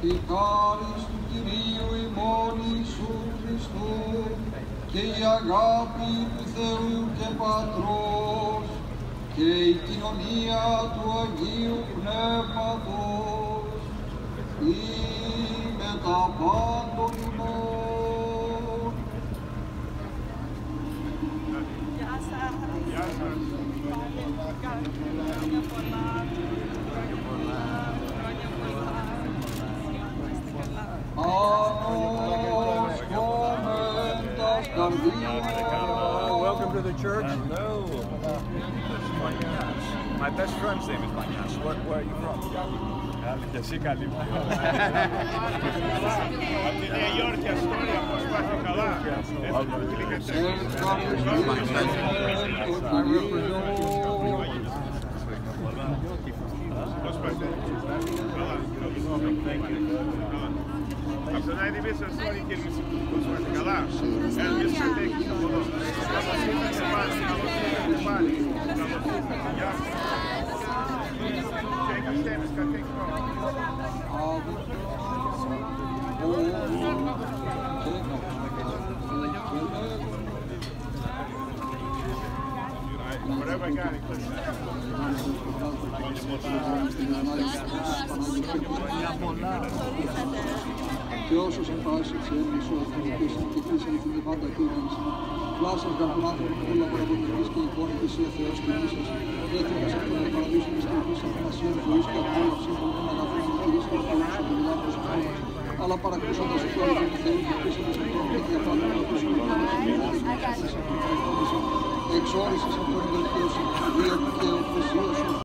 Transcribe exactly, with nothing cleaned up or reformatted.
η χάρις του Κυρίου ημών Ιησού Χριστού και η αγάπη του Θεού και Πατρός και η κοινωνία του Αγίου Πνεύματος ή με τα πάντων ημών. Γεια σας. Γεια σας. Χρόνια πολλά. Χρόνια πολλά. Χρόνια πολλά. Ανός κομμέντας καρδίας. Welcome to the church. Hello. My best friend's name is Magnus. Where, where are you from? Και εσύ καλή μου. Από τη Νέα Υόρκη, Αστόρια, πώς πάτε καλά. Πώς πάτε. Από τον Άιντι Μίσο, Αστόρια και Μισή. Πώς πάτε καλά. Έλβης Κατέκης από εδώ. Καλώς ήρθατε πάλι, καλώς ήρθατε πάλι. Καλώς ήρθατε, γεια σας. Και εγκαστέμες Κατέκης. Whatever I got it. Και όσους εμφάσεις της έρμης σου αυτοκρατήσαν και κλείσαν την πάντα κούρανση, πλάσας γαρ των άνθρωπων όλα παραγωγικής και εικόνη της Υιό Θεός και ίσως, έθεκας αυτόν να παραδείσουν εις τελικής αθανασίων ζωής και απόλαυσης των αγαθών και κυρίσεων και παραδείσουν των λάθος χρόνων, αλλά παρακούσοντας το όριο του Θεού και κλείσοντας αυτόν και διαφάνουν να ακούσουν τον άνθρωπο εξόρισης αυτόν βελτίωση, δύο και εκκλησία σου.